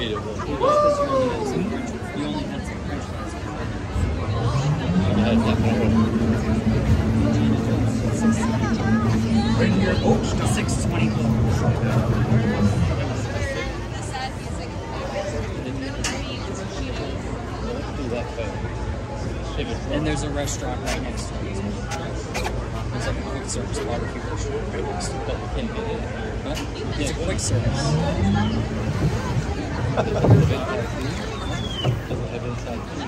made it work. You only had some French fries. Right here. Oh, stop. 624. And there's a restaurant right next to it. There's like a quick service barbecue restaurant right next to it. But we can't get in here. What? It's a quick service. Does it have inside food?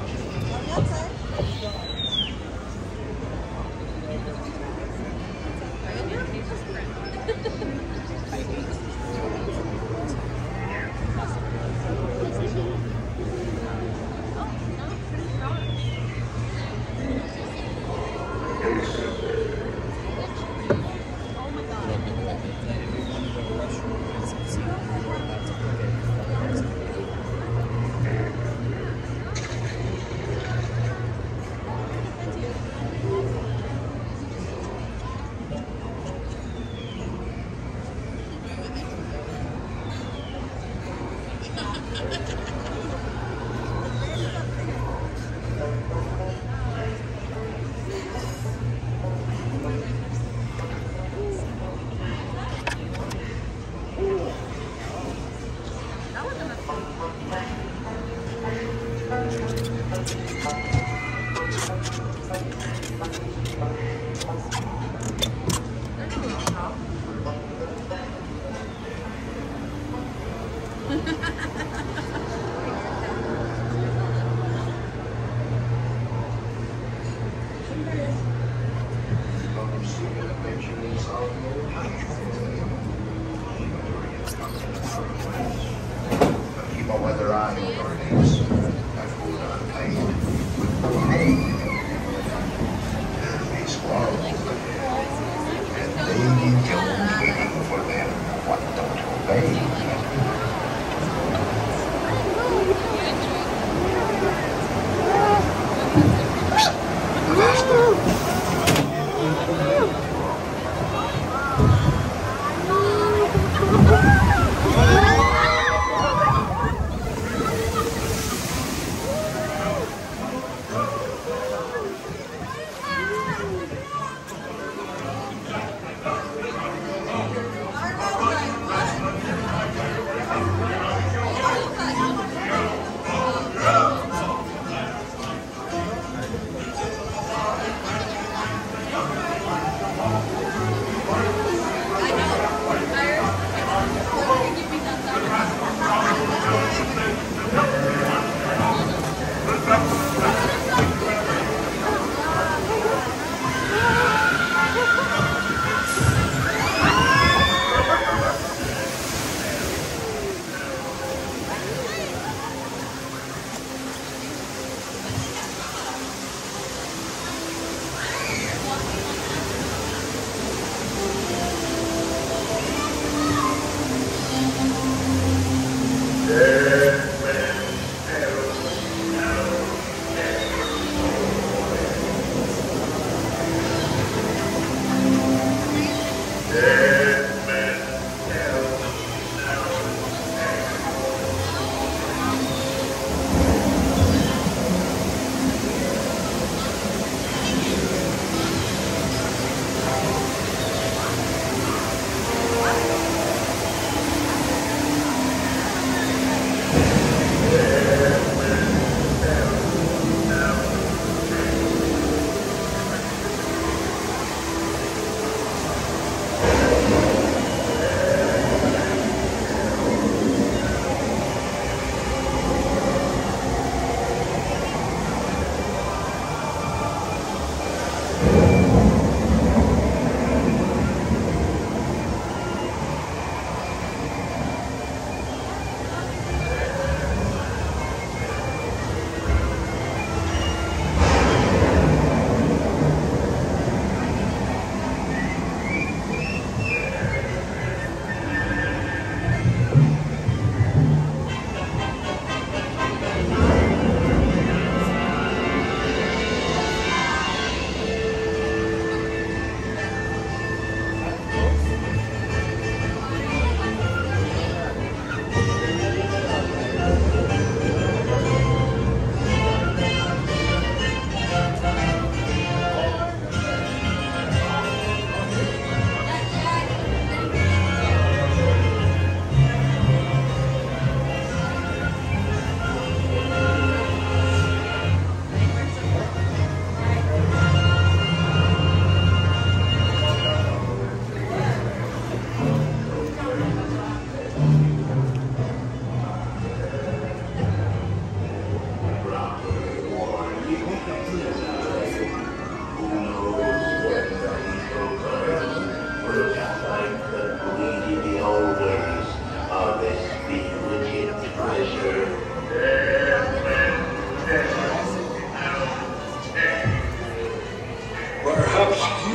Keep a weather eye on your names. That food unpaid. Be squirrels. And Davy Jones waiting for them. What don't obey?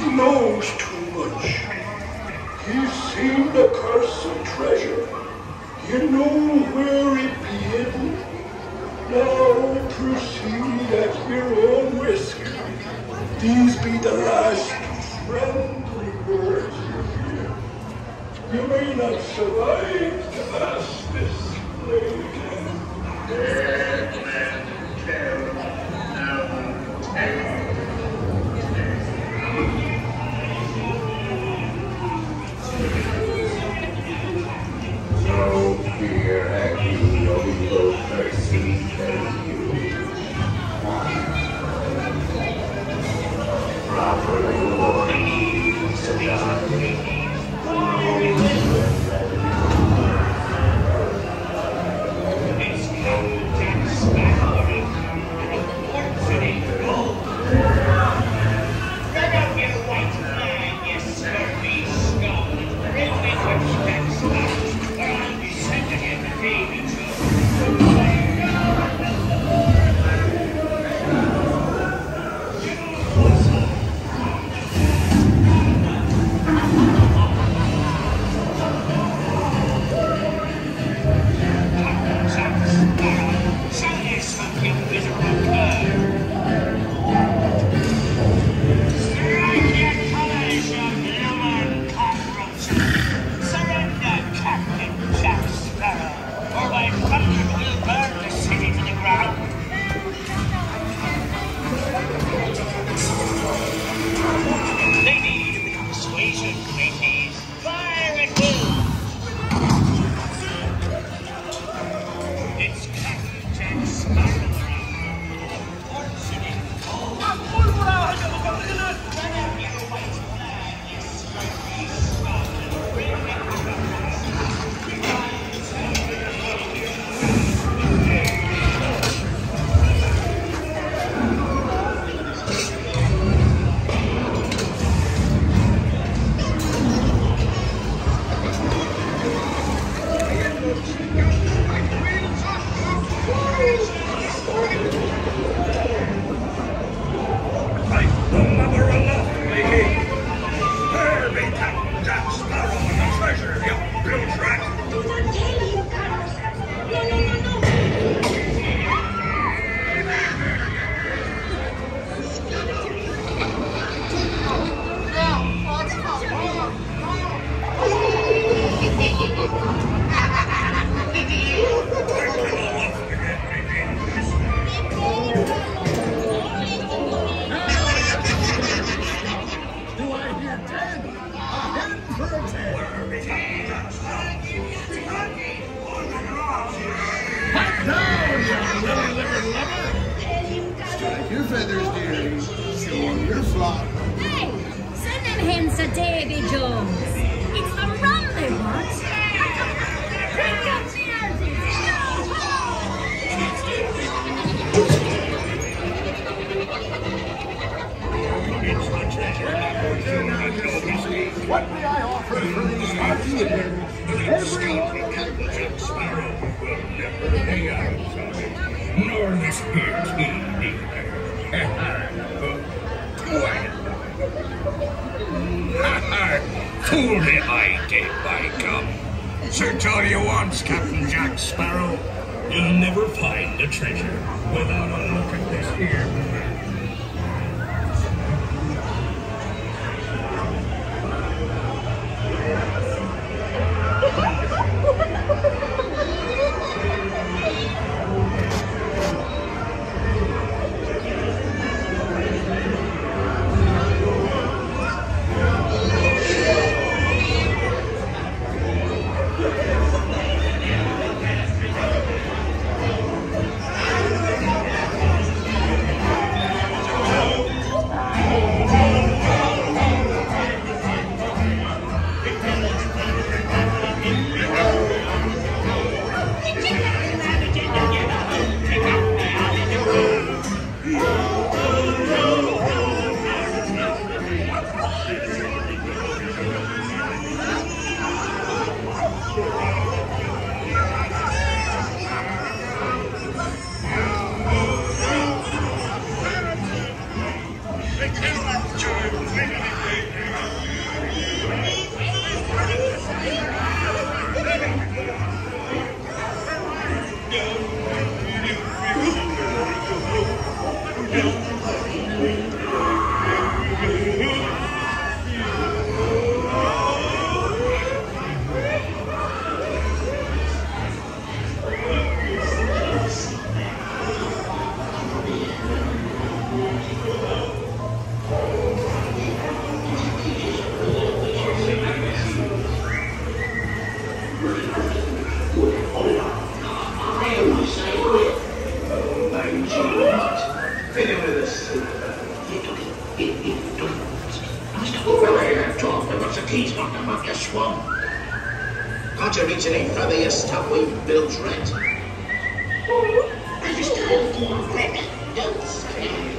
He knows too much. He's seen the cursed treasure. You know where it be hidden. Now proceed at your own risk. These be the last friendly words you hear. You may not survive to ask this again. Dead men tell no tale. No fear have you, no evil mercy have you. Properly warned to die. Your feathers, dearie. Show 'em your flock. Hey, sending him to Davy Jones. It's a run they want. Bring up the What may I offer for these party again? Everyone Jack Sparrow will never lay eyes on it, nor this here king either. Fool me I did, by gum. Search all you want, Captain Jack Sparrow. You'll never find the treasure without a look at this here. He's not come up your swamp. Can't you reach any further, you stuff-weed bilge rat? I just told you already. Don't scream.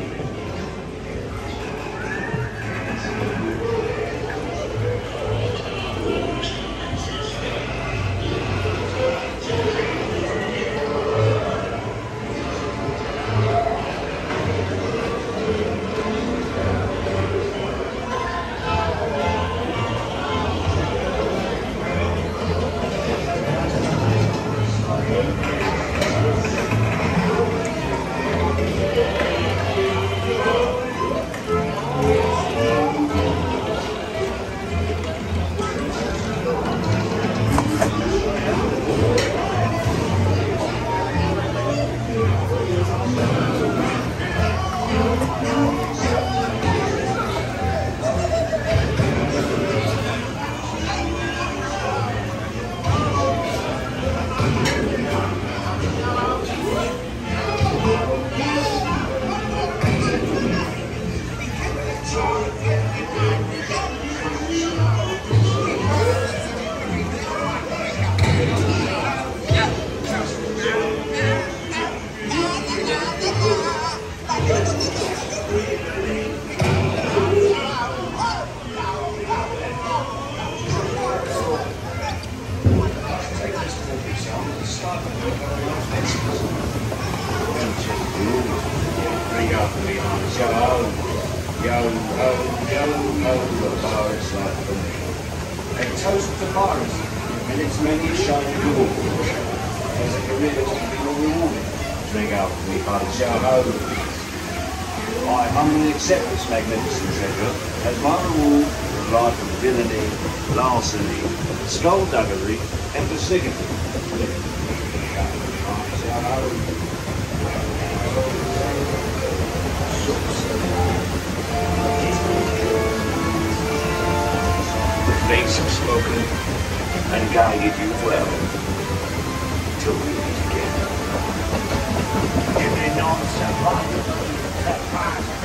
I humbly accept this magnificent treasure as my reward for a life of villainy, larceny, skullduggery, and besiegity. The fates have spoken and guided you well till we meet again. If they don't survive, that